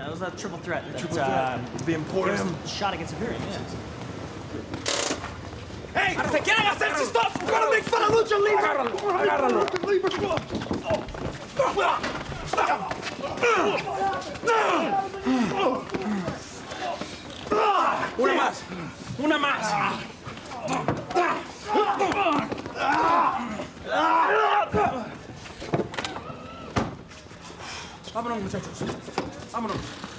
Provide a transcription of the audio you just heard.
Yeah, it was a triple threat. Triple threat. To be important. Shot against Imperium, yeah. ¡Hey! ¡Se quieren hacer chistosos! ¡Para mí para lucha libre! ¡Agárralo! ¡Una más! ¡Una más! Vámonos, muchachos. Vámonos.